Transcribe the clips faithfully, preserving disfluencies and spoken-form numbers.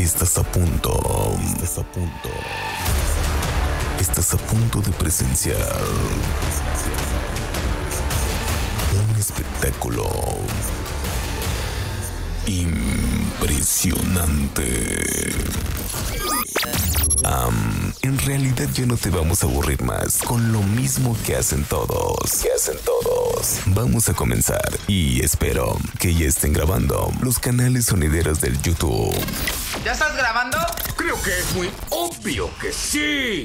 Estás a punto. Estás a punto. Estás a punto de presenciar un espectáculo impresionante. Um, en realidad ya no te vamos a aburrir más con lo mismo que hacen todos. Que hacen todos. Vamos a comenzar y espero que ya estén grabando los canales sonideros del YouTube. ¿Ya estás grabando? Creo que es muy obvio que sí.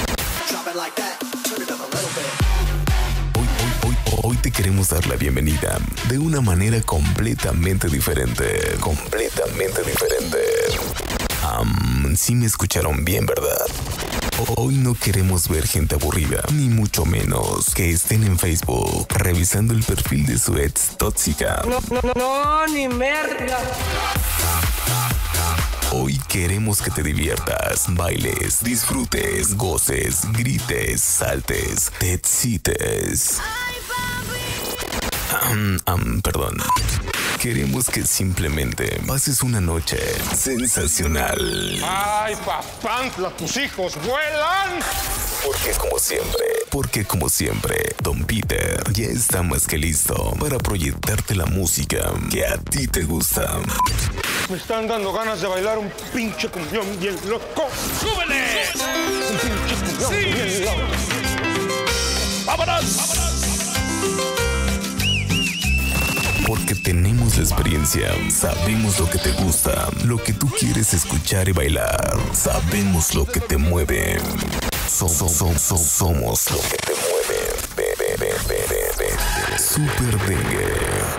Hoy, hoy, hoy, hoy te queremos dar la bienvenida de una manera completamente diferente. Completamente diferente. Um, sí me escucharon bien, ¿verdad? Hoy no queremos ver gente aburrida, ni mucho menos que estén en Facebook revisando el perfil de su ex tóxica. No, no, no, no, ni merda. Hoy queremos que te diviertas, bailes, disfrutes, goces, grites, saltes, te excites. Um, um, perdón. Queremos que simplemente pases una noche sensacional. ¡Ay, papantla, tus hijos vuelan! Porque como siempre, porque como siempre, Don Peter ya está más que listo para proyectarte la música que a ti te gusta. Me están dando ganas de bailar un pinche cumbión bien loco. ¡Súbele! Un pinche cumbión sí. bien loco. ¡Vámonos! ¡Vámonos! Porque tenemos la experiencia, sabemos lo que te gusta, lo que tú quieres escuchar y bailar, sabemos lo que te mueve. So, so, so, so, somos lo que te mueve. Be, be, be, be, be, be. Super Dengue.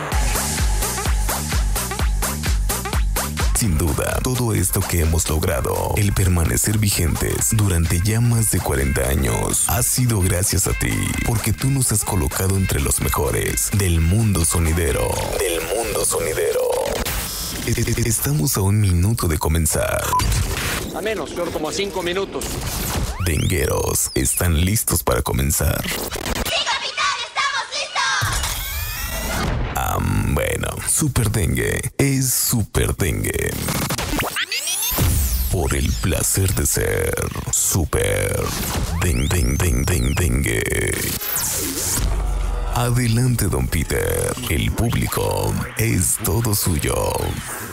Sin duda, todo esto que hemos logrado, el permanecer vigentes durante ya más de cuarenta años, ha sido gracias a ti, porque tú nos has colocado entre los mejores del mundo sonidero. Del mundo sonidero. Estamos a un minuto de comenzar. A menos, peor como a cinco minutos. Dengueros, ¿están listos para comenzar? Um, bueno, Super Dengue es Super Dengue. Por el placer de ser Super Den Den Den Den Dengue. Adelante, Don Peter. El público es todo suyo.